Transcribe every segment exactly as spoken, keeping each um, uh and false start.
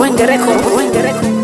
Wenge Record, Wenge Record.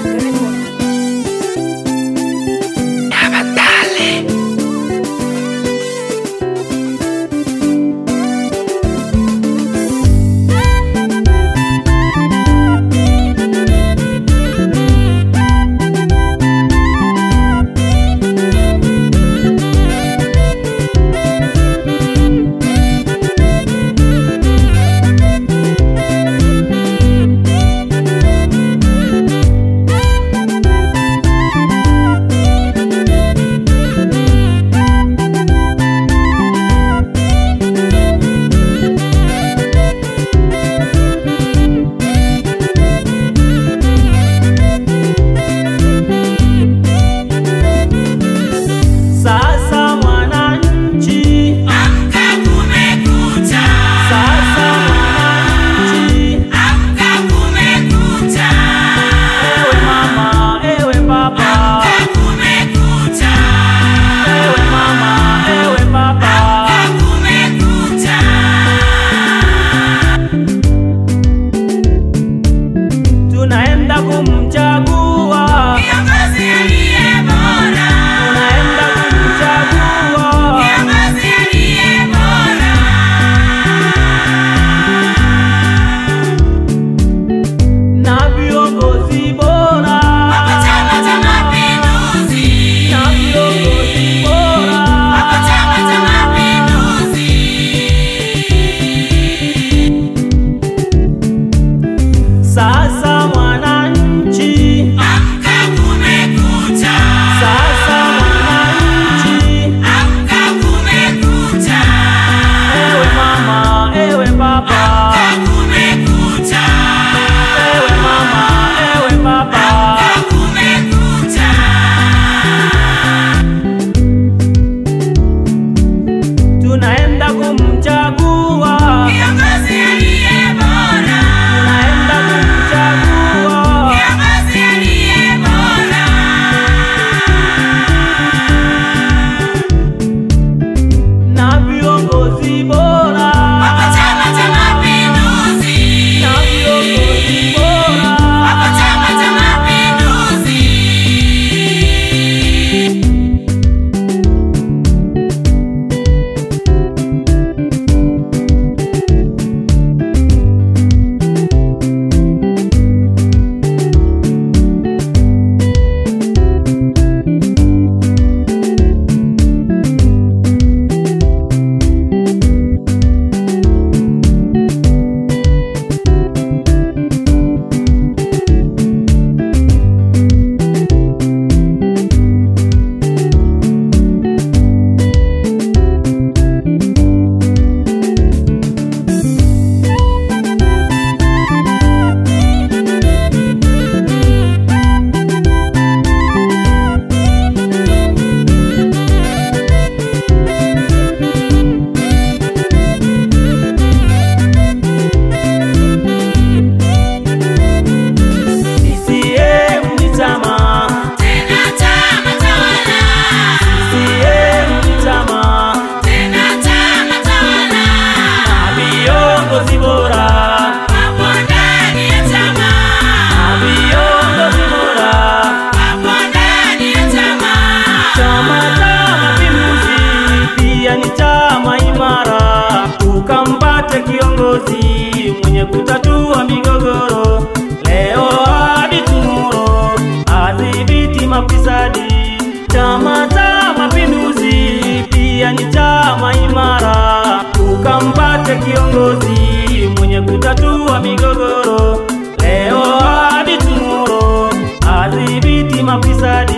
Kiongozi mwenye kutatua migogoro leo hadi tomorrow, adhibiti mafisadi. Chama cha Mapinduzi pia ni chama imara, tukampate kiongozi mwenye kutatua migogoro leo hadi tomorrow, adhibiti mafisadi.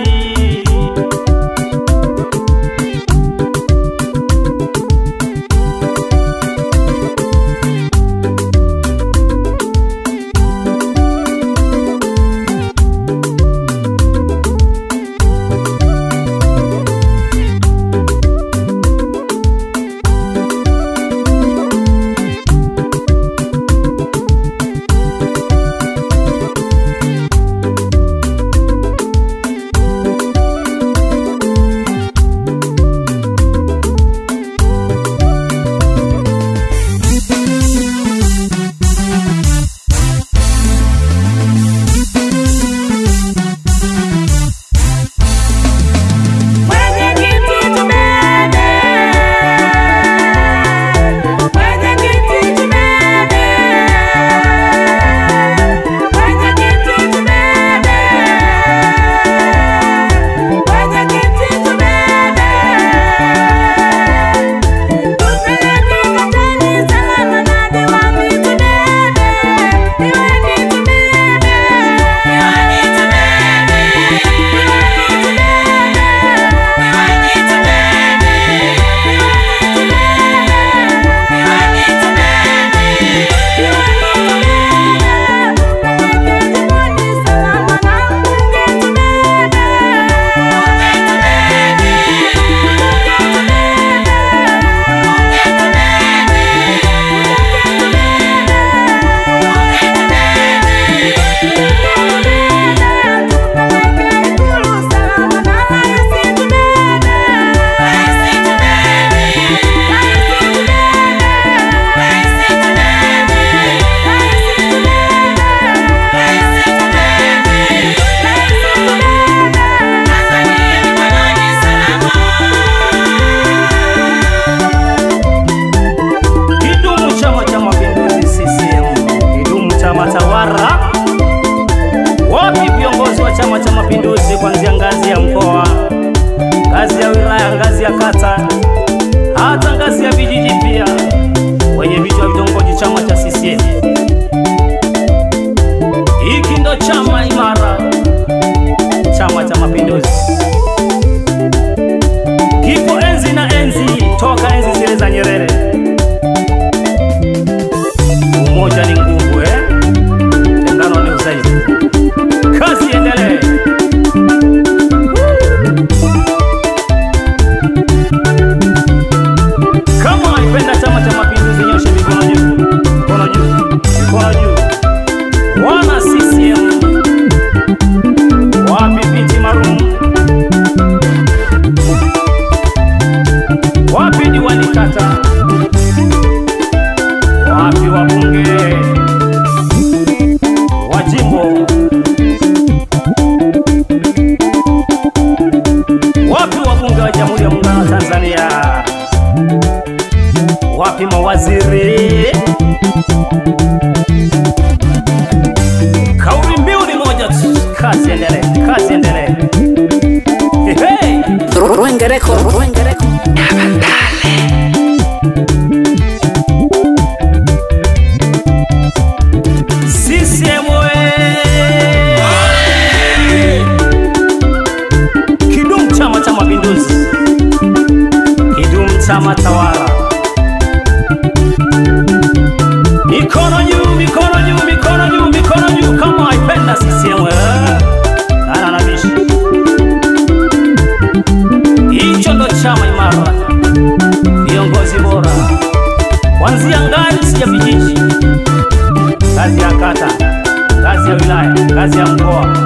ngazi ya kata, ngazi ya wilaya, ngazi ya mkoa.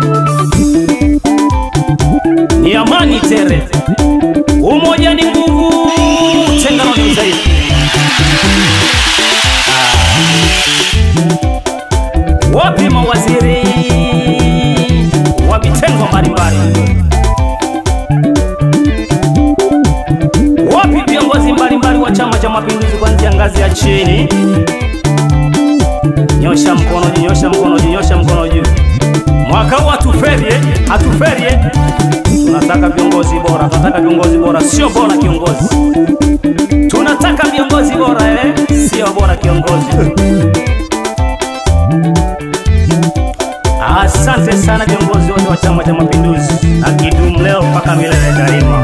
Ni amani tere, umoja ni nguvu, tengano ni udhaifu. Wapi mawaziri wa vitengo mbalimbali? Wapi viongozi mbalimbali wa Chama cha Mapinduzi kuanzia ngazi ya chini? Nyosha mkono, nyosha mkono, nyosha mkono juu. Mwaka huu hatuferie, hatuferie. Tunataka viongozi bora, tunataka viongozi bora, sio bora kiongozi. Tunataka viongozi bora eh, sio bora kiongozi. Asante sana viongozi wote wa Chama cha Mapinduzi. Akidumu leo mpaka milele daima.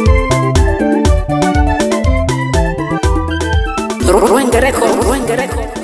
Ruengereco, Ruengereco.